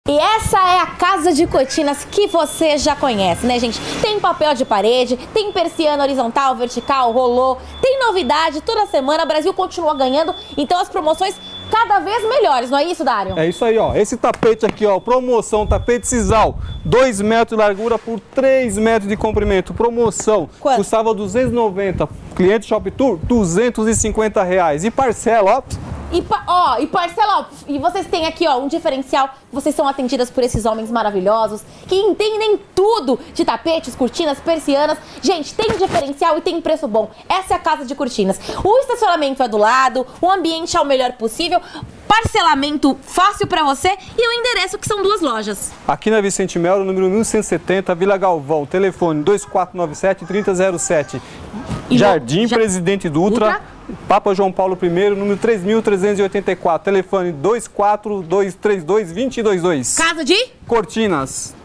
E essa é a Casa de Cortinas que você já conhece, né, gente? Tem papel de parede, tem persiana horizontal, vertical, rolô, tem novidade toda semana. O Brasil continua ganhando, então as promoções cada vez melhores, não é isso, Dário? É isso aí, ó. Esse tapete aqui, ó, promoção, tapete sisal, 2 metros de largura por 3 metros de comprimento. Promoção. Quanto? Custava 290. Cliente Shop Tour, R$250. E parcela, ó. E parcela, ó, e vocês têm aqui, ó, um diferencial. Vocês são atendidas por esses homens maravilhosos que entendem tudo de tapetes, cortinas, persianas. Gente, tem diferencial e tem preço bom. Essa é a Casa de Cortinas. O estacionamento é do lado, o ambiente é o melhor possível, parcelamento fácil pra você e o endereço que são 2 lojas. Aqui na Vicente Melo, número 1170, Vila Galvão, telefone 2497-3007. Jardim Presidente Dutra, Papa João Paulo I, número 3384, telefone 24-232-222. Casa de Cortinas.